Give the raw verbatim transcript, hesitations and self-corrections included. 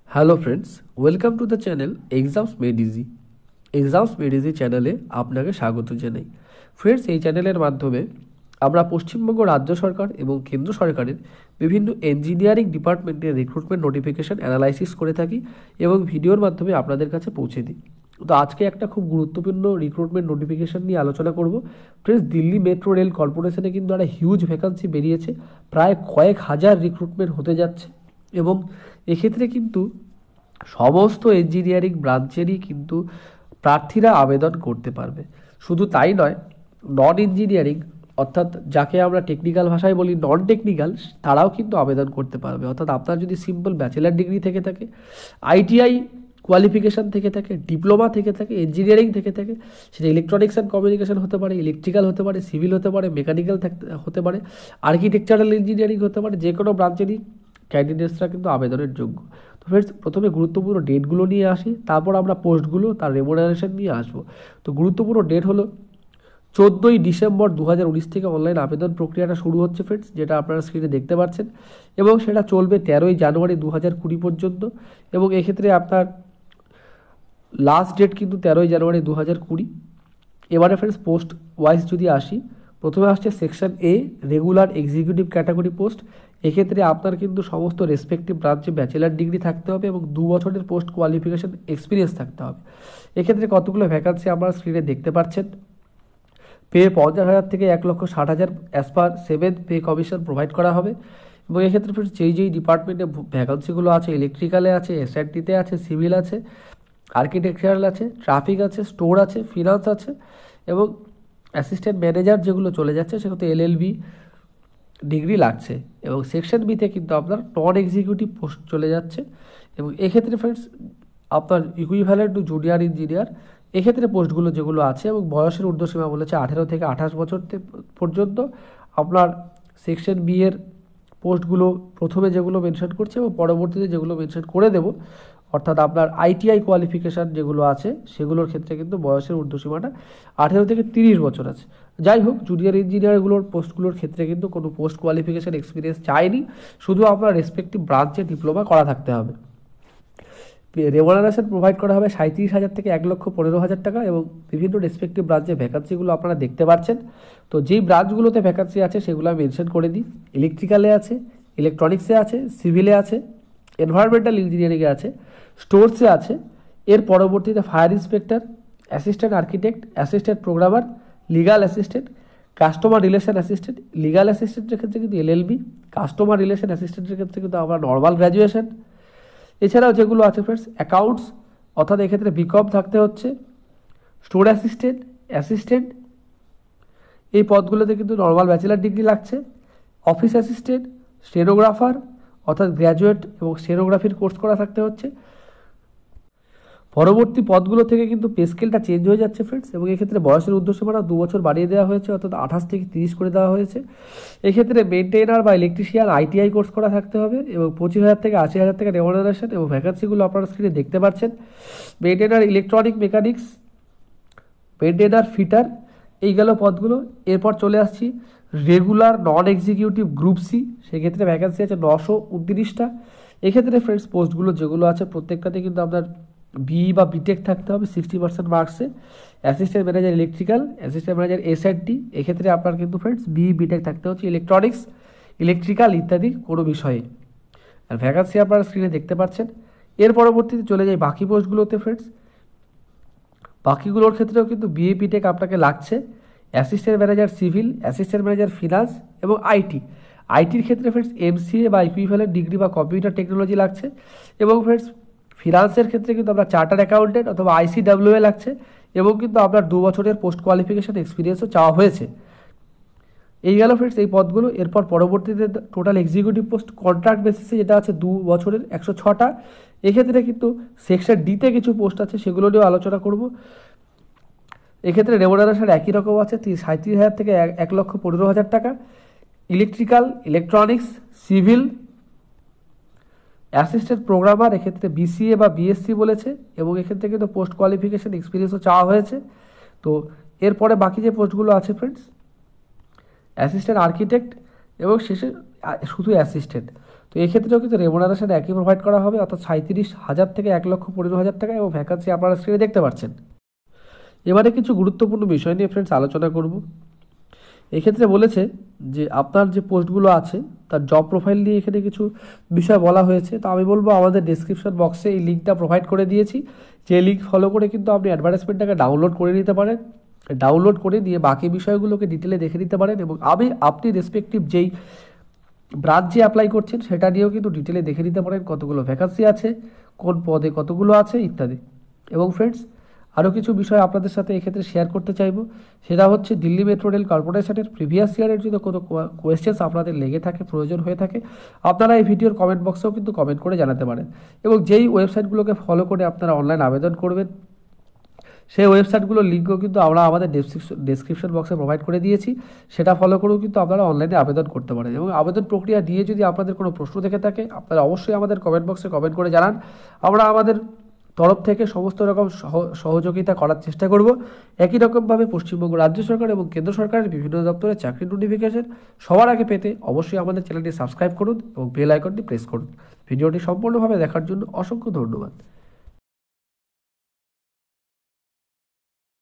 Hello friends, welcome to the channel exams made easy. Exams made easy চ্যানেলে আপনাকে স্বাগত জানাই। ফ্রেন্ডস, এই চ্যানেলের মাধ্যমে আমরা পশ্চিমবঙ্গ রাজ্য সরকার এবং কেন্দ্র সরকারের বিভিন্ন ইঞ্জিনিয়ারিং ডিপার্টমেন্টের রিক্রুটমেন্ট নোটিফিকেশন অ্যানালাইসিস করে থাকি এবং ভিডিওর মাধ্যমে আপনাদের কাছে পৌঁছে দিই। তো আজকে একটা খুব গুরুত্বপূর্ণ রিক্রুটমেন্ট নোটিফিকেশন নিয়ে আলোচনা করব। ফ্রেন্ডস, দিল্লি মেট্রো রেল কর্পোরেশনে কিন্তু একটা হিউজ ভ্যাকান্সি বেরিয়েছে, প্রায় কয়েক হাজার রিক্রুটমেন্ট হতে যাচ্ছে এবং এক্ষেত্রে কিন্তু সমস্ত ইঞ্জিনিয়ারিং ব্রাঞ্চেরই কিন্তু প্রার্থীরা আবেদন করতে পারবে। শুধু তাই নয়, নন ইঞ্জিনিয়ারিং অর্থাৎ যাকে আমরা টেকনিক্যাল ভাষায় বলি নন টেকনিক্যাল, তারাও কিন্তু আবেদন করতে পারবে। অর্থাৎ আপনার যদি সিম্পল ব্যাচেলার ডিগ্রি থেকে থাকে, আইটিআই কোয়ালিফিকেশান থেকে থাকে, ডিপ্লোমা থেকে থাকে, ইঞ্জিনিয়ারিং থেকে থাকে, সেটা ইলেকট্রনিক্স অ্যান্ড কমিউনিকেশন হতে পারে, ইলেকট্রিক্যাল হতে পারে, সিভিল হতে পারে, মেকানিক্যাল হতে পারে, আর্কিটেকচারাল ইঞ্জিনিয়ারিং হতে পারে, যে কোনো ব্রাঞ্চেরই ক্যান্ডিডেটসরা কিন্তু আবেদনের যোগ্য। তো ফ্রেন্ডস, প্রথমে গুরুত্বপূর্ণ ডেটগুলো নিয়ে আসি, তারপর আমরা পোস্টগুলো তার রেমুনারেশন নিয়ে আসবো। তো গুরুত্বপূর্ণ ডেট হলো চোদ্দোই ডিসেম্বর দু হাজার উনিশ থেকে অনলাইন আবেদন প্রক্রিয়াটা শুরু হচ্ছে ফ্রেন্ডস, যেটা আপনারা স্ক্রিনে দেখতে পাচ্ছেন, এবং সেটা চলবে তেরোই জানুয়ারি দু হাজার কুড়ি পর্যন্ত। এবং এক্ষেত্রে আপনার লাস্ট ডেট কিন্তু তেরোই জানুয়ারি দু হাজার কুড়ি। এবারে ফ্রেন্ডস পোস্ট ওয়াইজ যদি আসি, প্রথমে আসছে section A, regular executive category post. এক্ষেত্রে আপনার কিন্তু সমস্ত রেসপেক্টিভ ব্রাঞ্চে ব্যাচেলার ডিগ্রি থাকতে হবে এবং দু বছরের পোস্ট কোয়ালিফিকেশন এক্সপিরিয়েন্স থাকতে হবে। এক্ষেত্রে কতগুলো ভ্যাকান্সি আপনারা স্ক্রিনে দেখতে পাচ্ছেন। পে পঞ্চাশ হাজার থেকে এক লক্ষ ষাট হাজার as per seven pay commission provide করা হবে। এবং এক্ষেত্রে ফ্রেন্ডস যেই যেই ডিপার্টমেন্টে ভ্যাকান্সিগুলো আছে, ইলেকট্রিক্যালে আছে, এসআরটিতে আছে, সিভিল আছে, আর্কিটেকচারাল আছে, ট্রাফিক আছে, স্টোর আছে, ফিনান্স আছে, এবং অ্যাসিস্ট্যান্ট ম্যানেজার যেগুলো চলে যাচ্ছে সেগুলো এল এল বি ডিগ্রি লাগছে। এবং সেকশন বিতে কিন্তু আপনার নন এক্সিকিউটিভ পোস্ট চলে যাচ্ছে। এবং এক্ষেত্রে ফ্রেন্ডস আপনার ইকুইভ্যালেন্ট টু জুনিয়র ইঞ্জিনিয়ার এক্ষেত্রে পোস্টগুলো যেগুলো আছে, এবং বয়সের ঊর্ধ্বসীমা বলেছে আঠেরো থেকে আঠাশ বছর পর্যন্ত। আপনার সেকশন বি এর পোস্টগুলো প্রথমে যেগুলো মেনশন করছে এবং পরবর্তীতে যেগুলো মেনশন করে দেব, অর্থাৎ আপনার আইটিআই কোয়ালিফিকেশান যেগুলো আছে সেগুলোর ক্ষেত্রে কিন্তু বয়সের ঊর্ধ্বসীমাটা আঠেরো থেকে তিরিশ বছর আছে। যাই হোক, জুনিয়র ইঞ্জিনিয়ারগুলোর পোস্টগুলোর ক্ষেত্রে কিন্তু কোনো পোস্ট কোয়ালিফিকেশান এক্সপিরিয়েন্স চাইনি, শুধু আপনার রেসপেক্টিভ ব্রাঞ্চে ডিপ্লোমা করা থাকতে হবে। রেমুনারেশন প্রোভাইড করা হবে সাঁত্রিশ হাজার থেকে এক লক্ষ পনেরো হাজার টাকা। এবং বিভিন্ন রেসপেক্টিভ ব্রাঞ্চে ভ্যাকান্সিগুলো আপনারা দেখতে পাচ্ছেন। তো যেই ব্রাঞ্চগুলোতে ভ্যাকান্সি আছে সেগুলো আমি মেনশন করে দিই। ইলেকট্রিক্যালে আছে, ইলেকট্রনিক্সে আছে, সিভিলে আছে, এনভায়রনমেন্টাল ইঞ্জিনিয়ারিংয়ে আছে, স্টোরসে আছে। এর পরবর্তীতে fire inspector, assistant architect, assistant programmer, legal assistant, customer relation assistant. Legal অ্যাসিস্ট্যান্টের ক্ষেত্রে কিন্তু L L B, customer relation অ্যাসিস্ট্যান্টের ক্ষেত্রে কিন্তু আমরা নর্মাল গ্র্যাজুয়েশন। এছাড়াও যেগুলো আছে ফ্রেন্ডস, অ্যাকাউন্টস অর্থাৎ এক্ষেত্রে বিকম থাকতে হচ্ছে, স্টোর অ্যাসিস্ট্যান্ট, অ্যাসিস্ট্যান্ট, এই পদগুলোতে কিন্তু নর্মাল ব্যাচেলার ডিগ্রি লাগছে। অফিস অ্যাসিস্ট্যান্ট, স্টেনোগ্রাফার অর্থাৎ গ্র্যাজুয়েট এবং স্টেনোগ্রাফির কোর্স করা থাকতে হচ্ছে। পরবর্তী পদগুলো থেকে কিন্তু পে স্কেলটা চেঞ্জ হয়ে যাচ্ছে ফ্রেন্ডস, এবং এক্ষেত্রে বয়সের ঊর্ধ্বসীমাটা দু বছর বাড়িয়ে দেওয়া হয়েছে, অর্থাৎ আঠাশ থেকে তিরিশ করে দেওয়া হয়েছে। এক্ষেত্রে মেনটেনার বা ইলেকট্রিশিয়ান আইটিআই কোর্স করা থাকতে হবে এবং পঁচিশ হাজার থেকে আশি হাজার টাকা রেমুনারেশন। এবং ভ্যাকান্সিগুলো আপনারা স্ক্রিনে দেখতে পাচ্ছেন। Maintainer electronic mechanics, maintainer fitter, এই গেল পদগুলো। এরপর চলে আসছি regular non executive group C, সেক্ষেত্রে ভ্যাকান্সি আছে নশো উনত্রিশটা। এক্ষেত্রে ফ্রেন্ডস পোস্টগুলো যেগুলো আছে প্রত্যেকটাতে কিন্তু আপনার বি বা বিটেক থাকতে হবে সিক্সটি পার্সেন্ট মার্কসে। Assistant manager electrical, assistant manager SRT, এক্ষেত্রে আপনার কিন্তু ফ্রেন্ডস বি বিটেক থাকতে হচ্ছে ইলেকট্রনিক্স, ইলেকট্রিক্যাল ইত্যাদি কোনো বিষয়ে। আর ভ্যাকান্সি আপনারা স্ক্রিনে দেখতে পাচ্ছেন। এর পরবর্তীতে চলে যায় বাকি পোস্টগুলোতে ফ্রেন্ডস। বাকিগুলোর ক্ষেত্রেও কিন্তু বিএ বিটেক আপনাকে লাগছে। Assistant manager civil, assistant manager finance এবং আইটি। আইটির ক্ষেত্রে ফ্রেন্ডস এমসিএ বা ইকুইভ্যালেন্ট ডিগ্রি বা কম্পিউটার টেকনোলজি লাগছে। এবং ফ্রেন্ডস ফিনান্সের ক্ষেত্রে কিন্তু আপনার চার্টার অ্যাকাউন্টেন্ট অথবা আইসিডাব্লিউএ লাগছে, এবং কিন্তু আপনার দু বছরের পোস্ট কোয়ালিফিকেশন এক্সপিরিয়েন্সও চাওয়া হয়েছে। এই গেল ফ্রেন্ডস এই পদগুলো। এরপর পরবর্তীতে টোটাল এক্সিকিউটিভ পোস্ট কন্ট্রাক্ট বেসিসে যেটা আছে দু বছরের একশো ছটা। এক্ষেত্রে কিন্তু সেকশন ডিতে কিছু পোস্ট আছে, সেগুলো নিয়েও আলোচনা করব। এক্ষেত্রে রেমুনারেশন একই রকম আছে, সাঁত্রিশ হাজার থেকে এক লক্ষ পনেরো হাজার টাকা। Electrical, electronics, civil, assistant programmer এক্ষেত্রে বিসিএ বা বিএসসি বলেছে, এবং এক্ষেত্রে কিন্তু পোস্ট কোয়ালিফিকেশান এক্সপিরিয়েন্সও চাওয়া হয়েছে। তো এরপরে বাকি যে পোস্টগুলো আছে ফ্রেন্ডস, অ্যাসিস্ট্যান্ট আর্কিটেক্ট এবং শেষে শুধু অ্যাসিস্ট্যান্ট। তো এক্ষেত্রেও কিন্তু রেমুনারেশন একই প্রোভাইড করা হবে, অর্থাৎ সাঁত্রিশ হাজার থেকে এক লক্ষ পনেরো হাজার টাকা, এবং ভ্যাকান্সি আপনারা স্ক্রিনে দেখতে পাচ্ছেন। এবারে কিছু গুরুত্বপূর্ণ বিষয় নিয়ে ফ্রেন্ডস আলোচনা করব। এক্ষেত্রে বলেছে যে আপনার যে পোস্টগুলো আছে তার জব প্রোফাইল নিয়ে এখানে কিছু বিষয় বলা হয়েছে। তো আমি বলবো আমাদের ডেসক্রিপশন বক্সে এই লিঙ্কটা প্রোভাইড করে দিয়েছি, যে লিঙ্ক ফলো করে কিন্তু আপনি অ্যাডভার্টাইজমেন্টটাকে ডাউনলোড করে নিতে পারেন। ডাউনলোড করে নিয়ে বাকি বিষয়গুলোকে ডিটেলে দেখে নিতে পারেন, এবং আমি আপনি রেসপেক্টিভ যেই ব্রাঞ্চে অ্যাপ্লাই করছেন সেটা নিয়েও কিন্তু ডিটেলে দেখে নিতে পারেন, কতগুলো ভ্যাকান্সি আছে, কোন পদে কতগুলো আছে ইত্যাদি। এবং ফ্রেন্ডস আরও কিছু বিষয় আপনাদের সাথে এক্ষেত্রে শেয়ার করতে চাইবো, সেটা হচ্ছে দিল্লি মেট্রো রেল কর্পোরেশনের প্রিভিয়াস ইয়ারের যদি কোনো কোয়েশ্চেন্স আপনাদের লেগে থাকে, প্রয়োজন হয়ে থাকে, আপনারা এই ভিডিওর কমেন্ট বক্সেও কিন্তু কমেন্ট করে জানাতে পারেন। এবং যেই ওয়েবসাইটগুলোকে ফলো করে আপনারা অনলাইন আবেদন করবেন সেই ওয়েবসাইটগুলোর লিঙ্কও কিন্তু আমরা আমাদের ডেসক্রিপশন বক্সে প্রোভাইড করে দিয়েছি, সেটা ফলো করেও কিন্তু আপনারা অনলাইনে আবেদন করতে পারেন। এবং আবেদন প্রক্রিয়া নিয়ে যদি আপনাদের কোনো প্রশ্ন থেকে থাকে আপনারা অবশ্যই আমাদের কমেন্ট বক্সে কমেন্ট করে জানান, আমরা আমাদের তরফ থেকে সমস্ত রকম সহযোগিতা করার চেষ্টা করব। একই রকমভাবে পশ্চিমবঙ্গ রাজ্য সরকার এবং কেন্দ্র সরকারের বিভিন্ন দপ্তরে চাকরির নোটিফিকেশন সবার আগে পেতে অবশ্যই আমাদের চ্যানেলটি সাবস্ক্রাইব করুন এবং বেল আইকনটি প্রেস করুন। ভিডিওটি সম্পূর্ণভাবে দেখার জন্য অসংখ্য ধন্যবাদ।